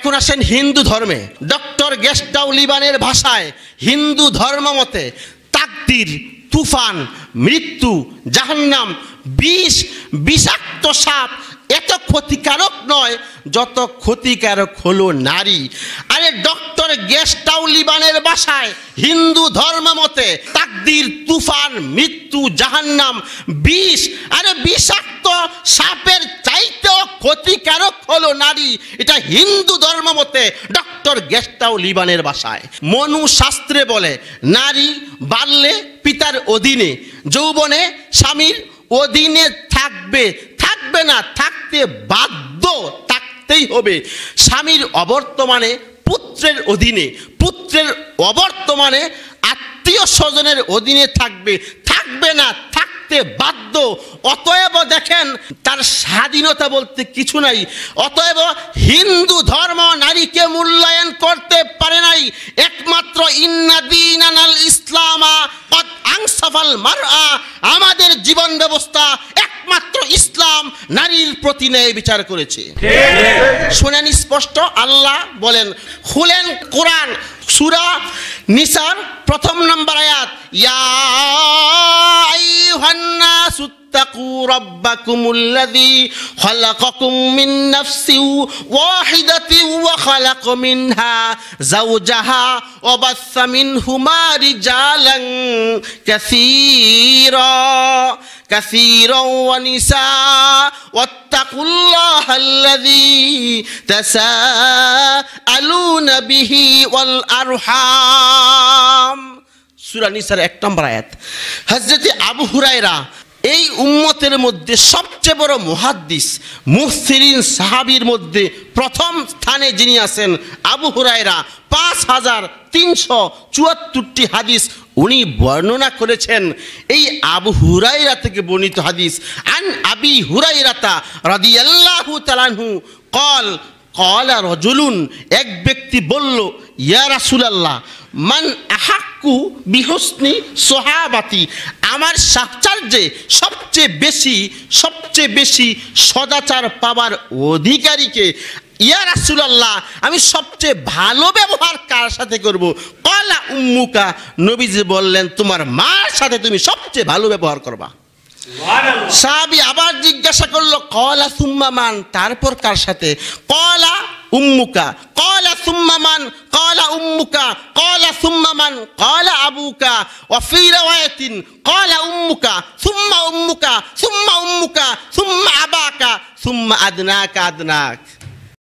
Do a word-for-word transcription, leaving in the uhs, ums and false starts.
এখন আসেন হিন্দু ধর্মে। ডক্টর গেস্টাউ লিবানের ভাষায় হিন্দু ধর্ম মতে তাকদীর, তুফান, মৃত্যু, জাহান্নাম, বিষ, বিষাক্ত সাপ এত ক্ষতিকারক নয় যত ক্ষতিকারক হলো নারী। আরে ডক্টর গেস্টাউ লিবানের ভাষায় হিন্দু ধর্ম মতে তাকদীর, তুফান, মৃত্যু, জাহান্নাম, বিষ, আরে বিষাক্ত সাপের চাইতেও ক্ষতিকারক হলো নারী। এটা হিন্দু ধর্ম মতে ডক্টর গেস্টাউ লিবানের ভাষায়। মনু শাস্ত্রে বলে নারী বাল্যে পিতার অধীনে, যৌবনে স্বামীর অধীনে থাকবে, থাকবে না, থাকতে বাধ্য, থাকতেই হবে। স্বামীর অবর্তমানে পুত্রের অধীনে, পুত্রের অবর্তমানে আত্মীয় স্বজনের অধীনে থাকবে, থাকবে না, থাকতে বাধ্য। অতএব দেখেন তার স্বাধীনতা বলতে কিছু নাই। অতএব হিন্দু ধর্ম নারীকে মূল্যায়ন করতে পারে নাই। একমাত্র ইন্না দীনানাল ইসলামা কদ আনসাফাল মারআ, আমাদের জীবন ব্যবস্থা একমাত্র ইসলাম নারীর প্রতি ন্যায় বিচার করেছে। শুনেন স্পষ্ট, আল্লাহ বলেন, খুলেন কোরআন সূরা নিসার প্রথম নম্বর আয়াত, ইয়া আইয়ুহান নাসু ইত্তাকু রাব্বাকুমুল্লাযী খালাকাকুম মিন নাফসিন ওয়াহিদাতিন ওয়া খালাকা মিনহা যাওজাহা ওয়া বাসসা মিনহুমা রিজালান কাসীরা কাসীরান ওয়া নিসা ওয়াত্তাকুল্লাহাল্লাযী তাসাআলুনা বিহি ওয়াল আরহাম। সূরা নিসার এক নম্বর আয়াত। হযরত আবু হুরায়রা এই উম্মতের মধ্যে সবচেয়ে বড় মুহাদ্দিস, মুফসিরিন সাহাবীর মধ্যে প্রথম স্থানে যিনি আছেন আবু হুরায়রা, পাঁচ হাজার তিনশো চুয়াত্তরটি হাদিস উনি বর্ণনা করেছেন। এই আবু হুরায়রা থেকে বর্ণিত হাদিস, আন আবি হুরায়রাতা রাদিয়াল্লাহু তাআলা আনহু قال قال রাজুলুন, এক ব্যক্তি বলল, ইয়া রাসূলুল্লাহ মান আহাক্কু বিহুসনি সাহাবাতি, আমার সাহচর্যে সবচেয়ে বেশি সবচেয়ে বেশি সদাচার পাবার অধিকারীকে? ইয়া রাসূলুল্লাহ, আমি সবচেয়ে ভালো ব্যবহার কার সাথে করব? ক্বালা উম্মুকা, নবীজি বললেন তোমার মার সাথে তুমি সবচেয়ে ভালো ব্যবহার করবা। সাহাবী আবার জিজ্ঞাসা করলো, ক্বালা সুম্মা মান, তারপর কার সাথে? ক্বালা উম্মুকা, ক্বালা সুম্মা মান, ক্বালা উম্মুকা, ক্বালা সুম্মা মান, ক্বালা আবুকা, ওয়া ফি রাওয়ায়াতিন ক্বালা উম্মুকা সুম্মা উম্মুকা সুম্মা উম্মুকা সুম্মা আবাকা সুম্মা আদনাকা আদনাক।